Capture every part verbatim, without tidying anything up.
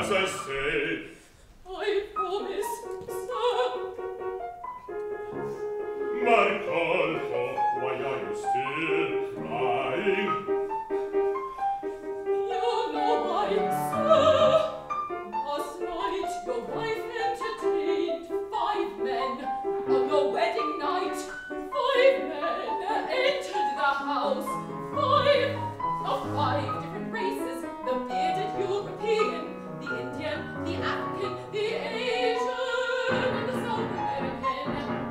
as I say. I promise, sir. Marcolfo, why are you still crying? You know why, sir. Last night your wife entertained five men on your wedding night. Five men entered the house. Five of five different races. The bearded European, the Indian, the African, the Asian, and the South American.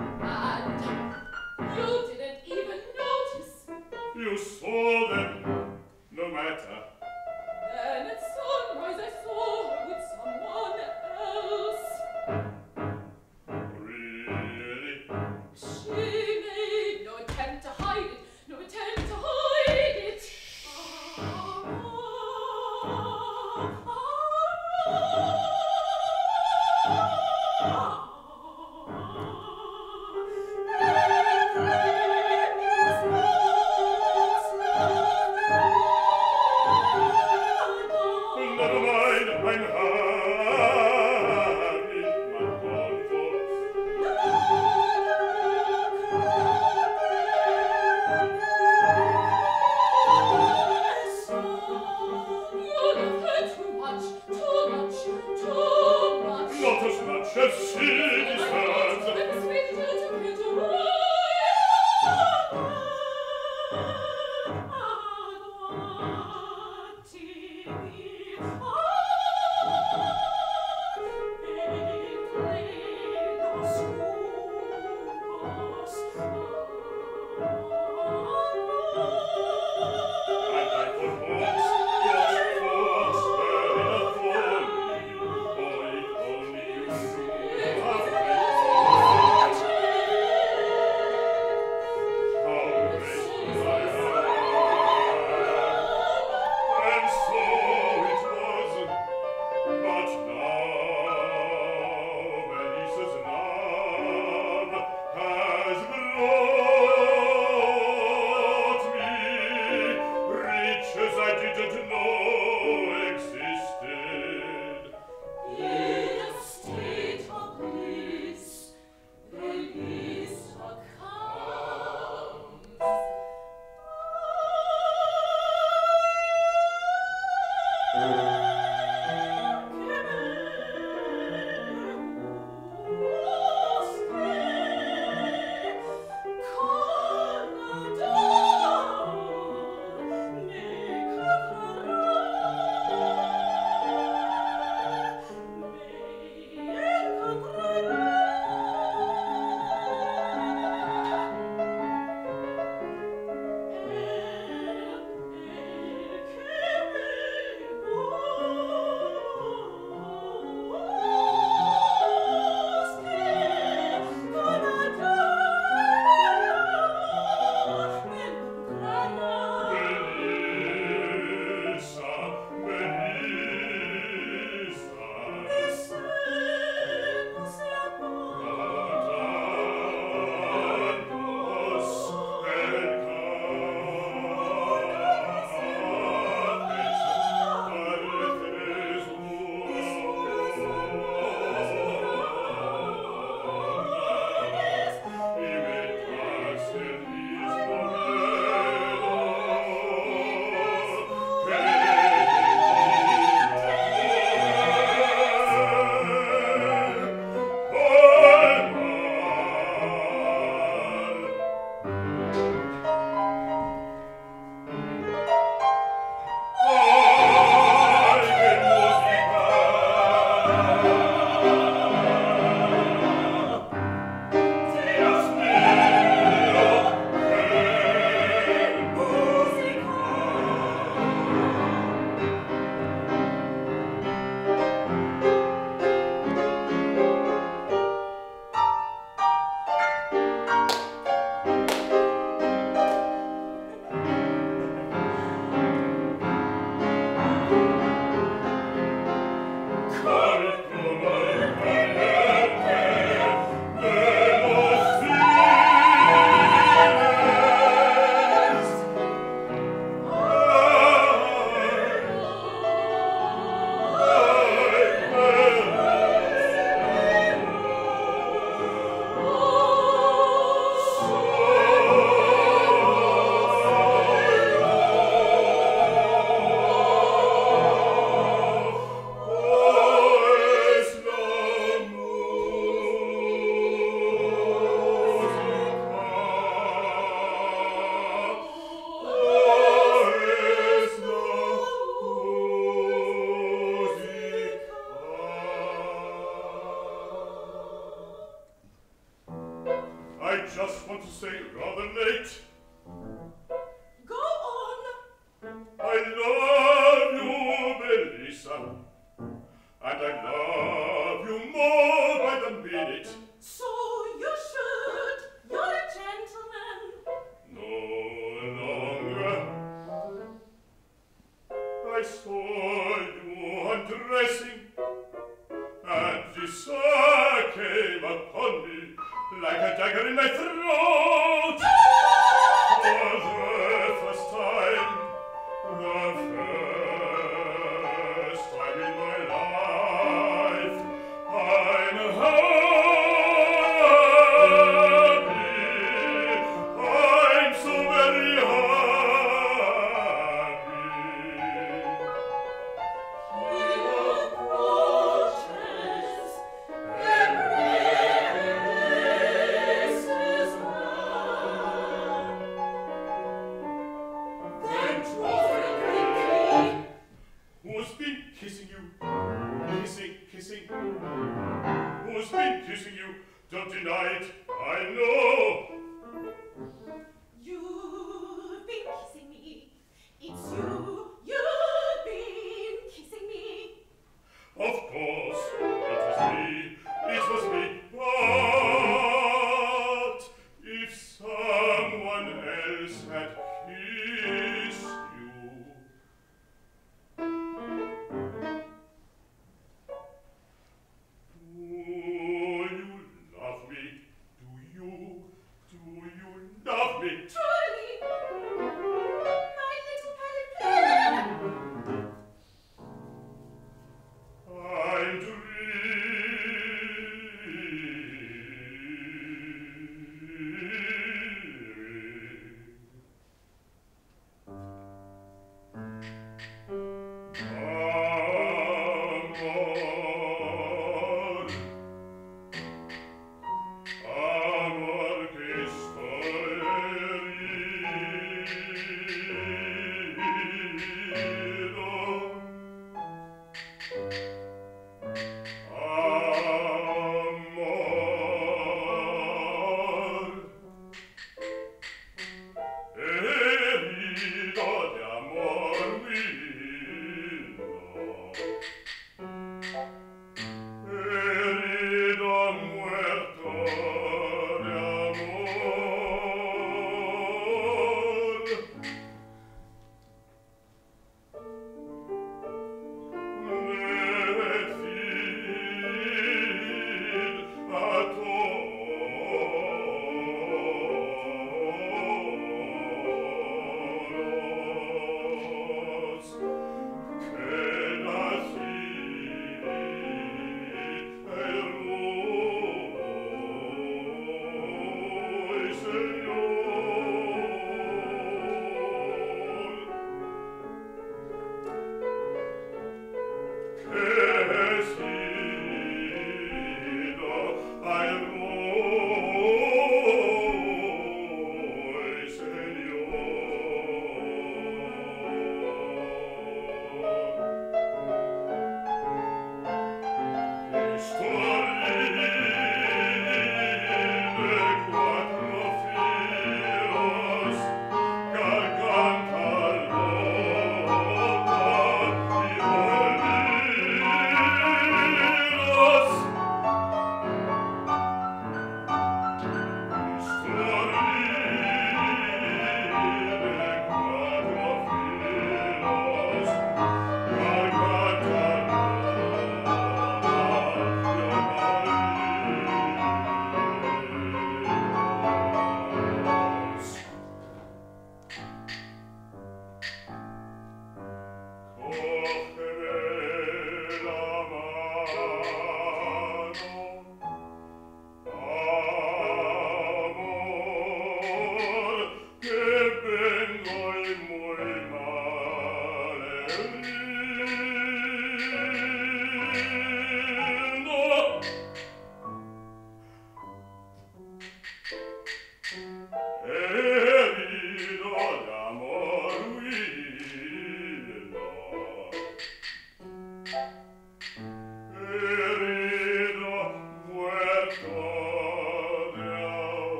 And you didn't even notice. You saw them, no matter. Then at sunrise I saw her with someone else. Really? She made no attempt to hide it, no attempt to hide it. Never mind, I'm happy, Marcolfo. You love her too much, too much, too much. Not as much as she deserves. I persuaded you to commit a crime. And I for once, just for once, buried a folly. Oh, if only you knew how I just want to say rather late. Go on. I love you, Melissa, and I love you more by the minute. So you should. You're a gentleman. No longer. I saw you undressing, and desire came upon me like a dagger in my throat. For the first time, the first time in my life, I'm happy. I'm so very happy. He approaches, embraces one, then draws her quickly. Who's been kissing you? Kissing, kissing. Who's been kissing you? Don't deny it. I know. You've been kissing me. It's you. You've been kissing me. Of course, it was me. It was me. But if someone else had kissed you, do you love me? Do you? Do you love me? Truly, my little Peregrine. I'm dreaming.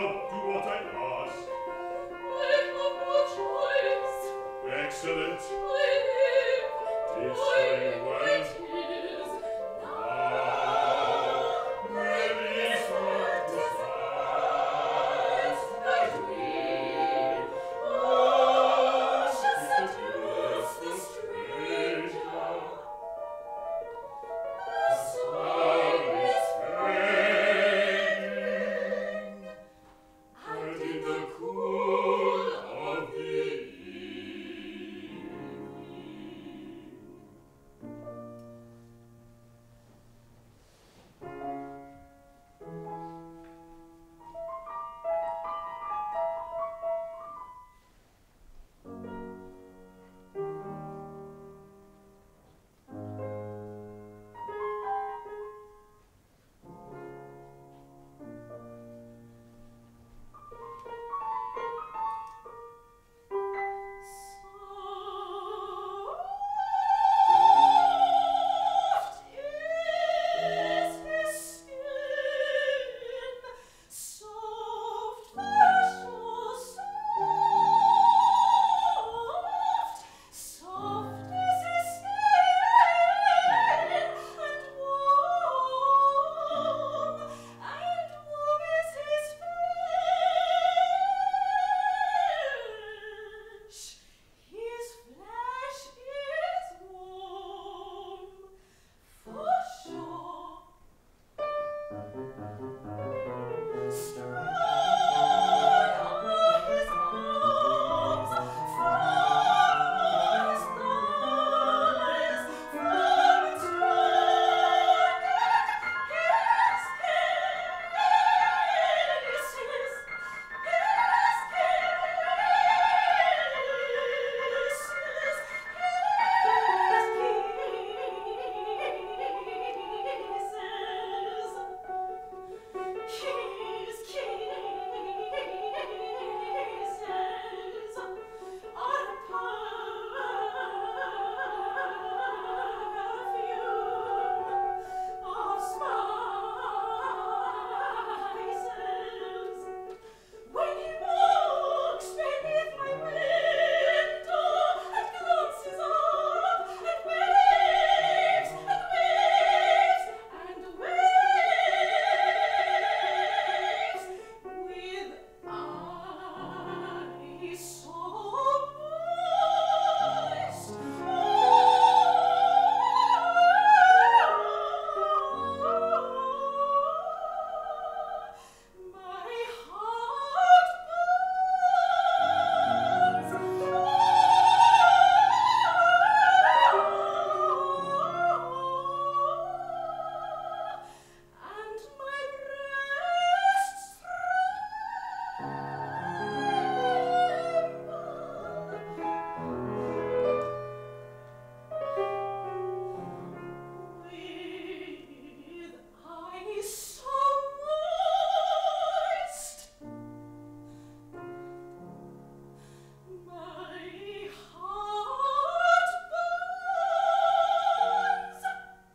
Now do what I ask. I have no choice. Excellent. I live. It's I very live. well. It is. Now, there is what desires Thy dream. Oh, shall seduce the stranger. The sun is fading, and in the cool of the evening. Soft is his skin, soft flesh, oh, soft, soft is his skin, and warm, and warm is his flesh. His flesh is warm, for sure. Strong are his arms, firm are his thighs, firm and strong, and his kiss, his kiss, his kisses are perfume of spices. When he walks beneath my window and glances up and waves and waves and waves with eyes so moist, my heart burns, and my breasts with eyes so moist, my heart burns,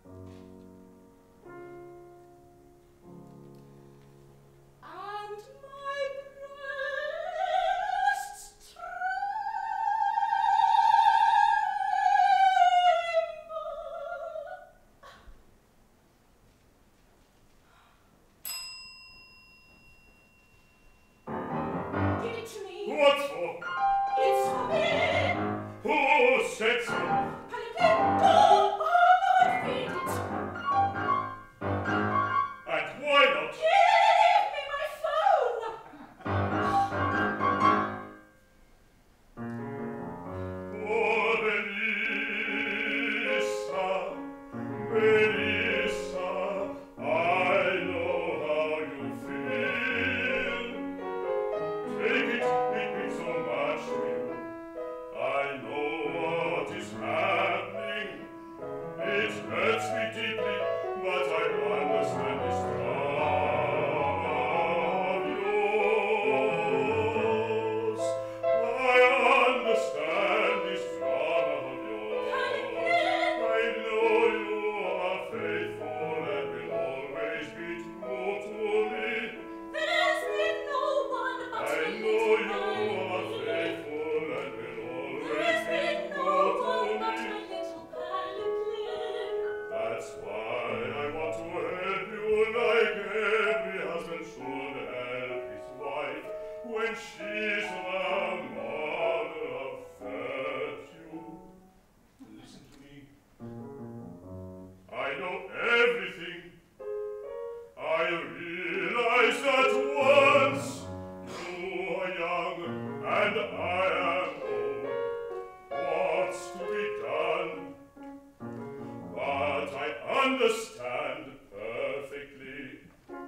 and my breasts tremble. Give it to me. What for? It's for me. Who said so? Calipetto, oh, feed it. And why not? Give me my phone. Oh, Melissa, Melissa, I know how you feel. Take it, it means so much to you. I know what is happening. when she's the mother of virtue. Listen to me. I know everything. I realize that once you are young and I am old. What's to be done? But I understand perfectly.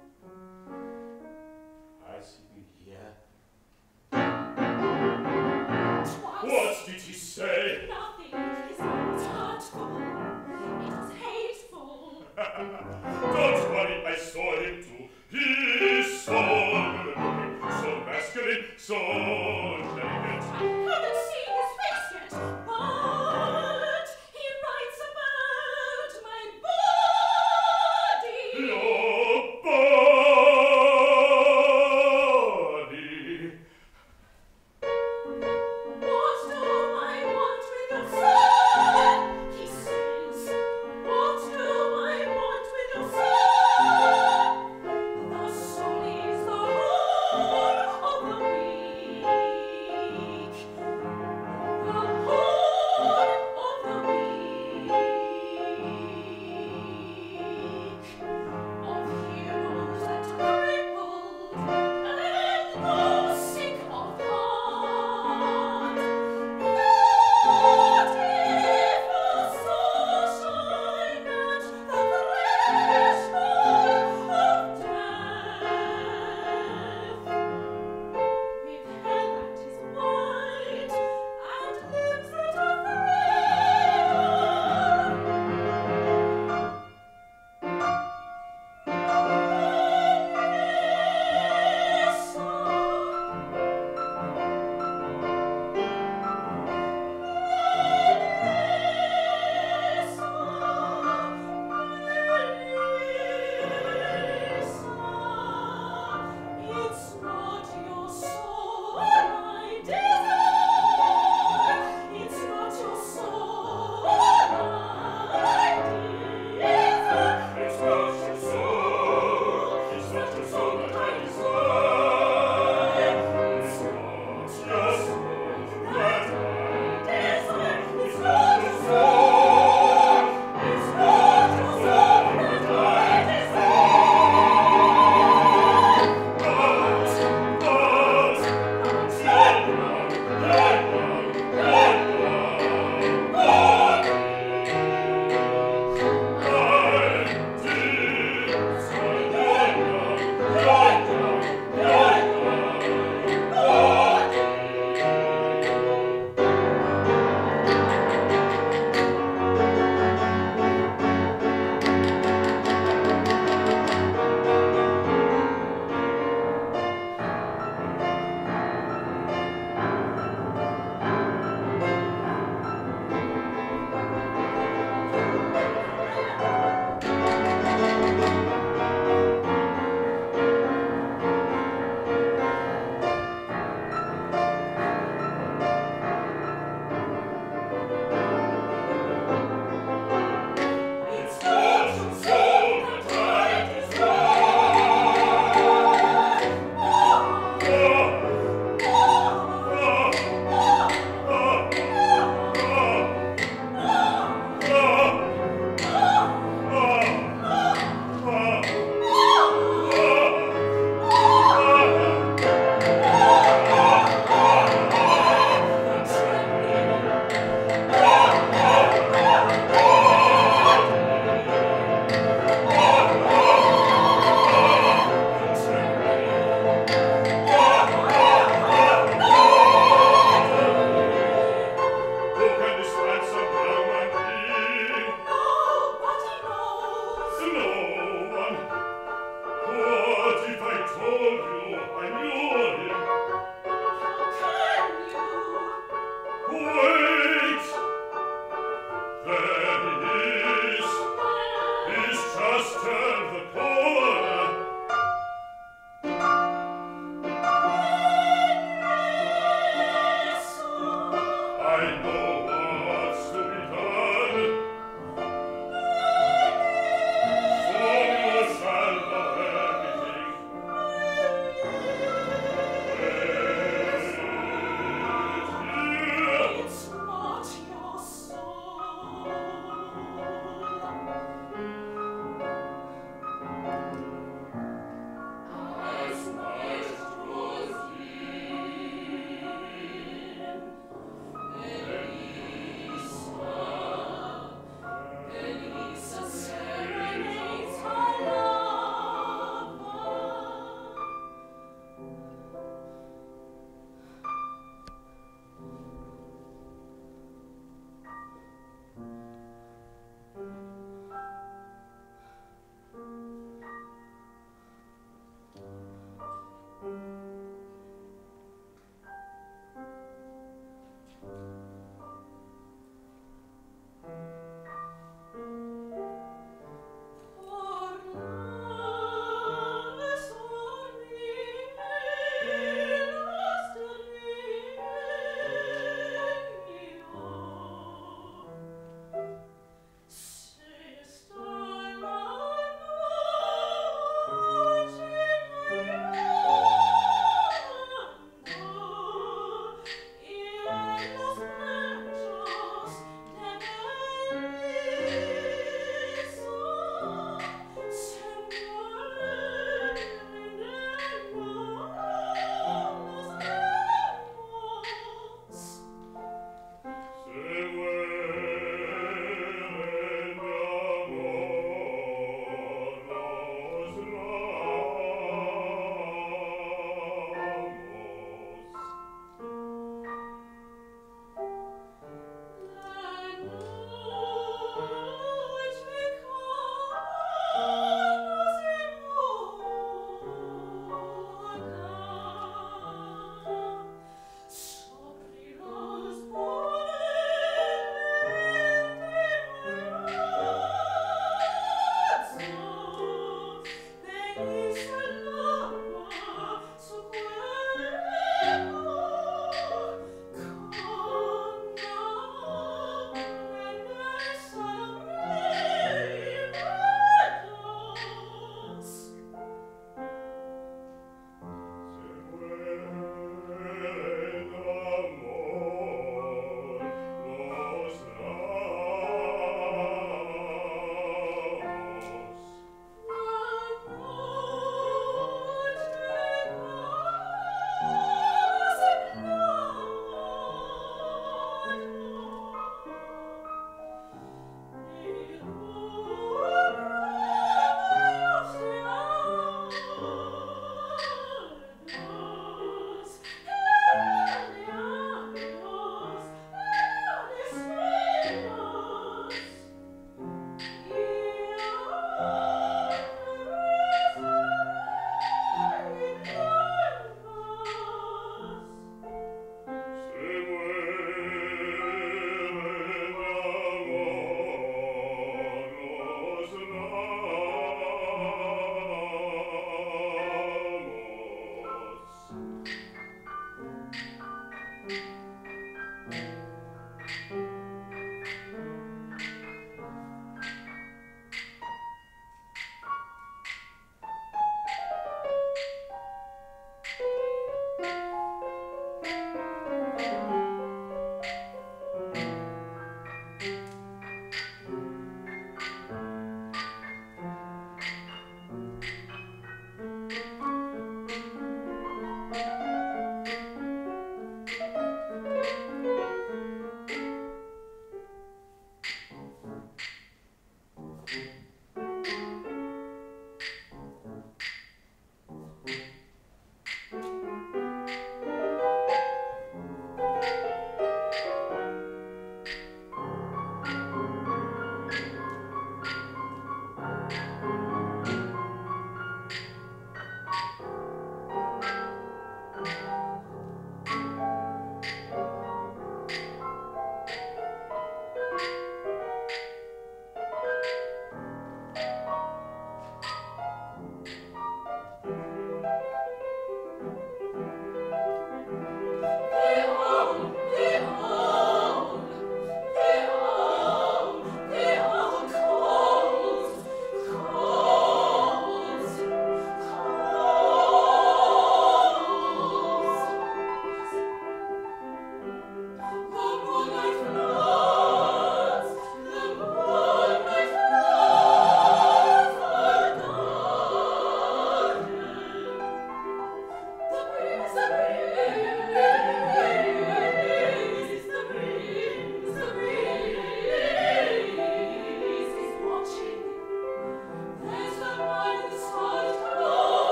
Has he been here? Twice. What did he say? Nothing. His eyes hurtful. It was hateful. Don't worry, I saw him too. He's so good, so masculine, so delicate. I haven't seen his face yet, but he writes about my body. Your body. What do I want with your soul? He says. What do I want with your soul? The soul is the whole of the being.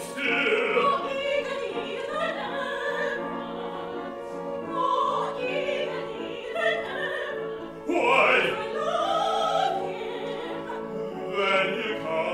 still. More eagerly than ever. More eagerly than ever. Why? I love him. Then he'll come.